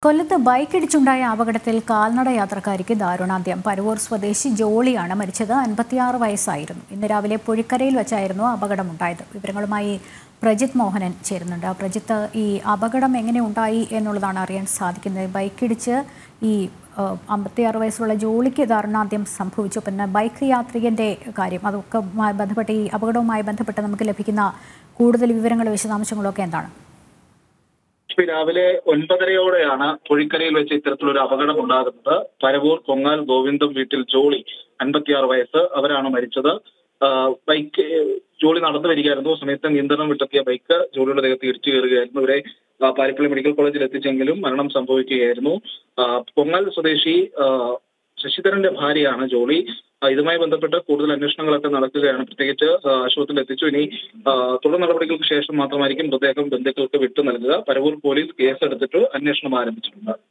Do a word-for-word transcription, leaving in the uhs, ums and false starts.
കൊല്ലത്ത് ബൈക്കിടിച്ചുണ്ടായ അപകടത്തിൽ കാൽനട യാത്രക്കാരിക്ക് ദാരുണാന്ത്യം. പരവൂർ സ്വദേശി ജോളിയാണ് മരിച്ചത്. അൻപത്തിയാറ് വയസ്സായിരുന്നു. ഇന്ന് രാവിലെ പുഴിക്കരയിൽ വെച്ചായിരുന്നു അപകടമുണ്ടായത്. വിവരങ്ങളുമായി പ്രജിത്ത് മോഹനൻ ചേരുന്നുണ്ട്. പ്രജിത്ത്, ഈ അപകടം എങ്ങനെ ഉണ്ടായി എന്നുള്ളതാണ് അറിയാൻ സാധിക്കുന്നത്. ബൈക്കിടിച്ച് ഈ അമ്പത്തിയാറ് വയസ്സുള്ള ജോളിക്ക് ദാരുണാന്ത്യം സംഭവിച്ചു. പിന്നെ ബൈക്ക് യാത്രികന്റെ കാര്യം, അതൊക്കെ ബന്ധപ്പെട്ട് ഈ അപകടവുമായി ബന്ധപ്പെട്ട് നമുക്ക് ലഭിക്കുന്ന കൂടുതൽ വിവരങ്ങളും വിശദാംശങ്ങളൊക്കെ എന്താണ്? രാവിലെ ഒൻപതരയോടെയാണ് പുഴിക്കരയിൽ വെച്ച് ഇത്തരത്തിലൊരു അപകടം ഉണ്ടാകുന്നത്. പരവൂർ കൊങ്ങാൽ ഗോവിന്ദം വീട്ടിൽ ജോളി, അൻപത്തിയാറ് വയസ്സ്, അവരാണ് മരിച്ചത്. ബൈക്ക് ജോളി നടന്നു വരികയായിരുന്നു. സമയത്ത് നിയന്ത്രണം വിട്ടെത്തിയ ബൈക്ക് ജോളിയുടെ ദേഹത്ത് ഇടിച്ചു കയറുകയായിരുന്നു. ഇവരെ പാരിപ്പള്ളി മെഡിക്കൽ കോളേജിൽ എത്തിച്ചെങ്കിലും മരണം സംഭവിക്കുകയായിരുന്നു. കൊങ്ങാൽ സ്വദേശി ശശിധരന്റെ ഭാര്യയാണ് ജോളി. ഇതുമായി ബന്ധപ്പെട്ട് കൂടുതൽ അന്വേഷണങ്ങളൊക്കെ നടക്കുകയാണ്. പ്രത്യേകിച്ച് ആശുപത്രിയിൽ എത്തിച്ചു. ഇനി തുടർ നടപടികൾക്ക് ശേഷം മാത്രമായിരിക്കും മൃതദേഹം ബന്ധുക്കൾക്ക് വിട്ടു നൽകുക. പരവൂർ പോലീസ് കേസെടുത്തിട്ട് അന്വേഷണം ആരംഭിച്ചിട്ടുണ്ട്.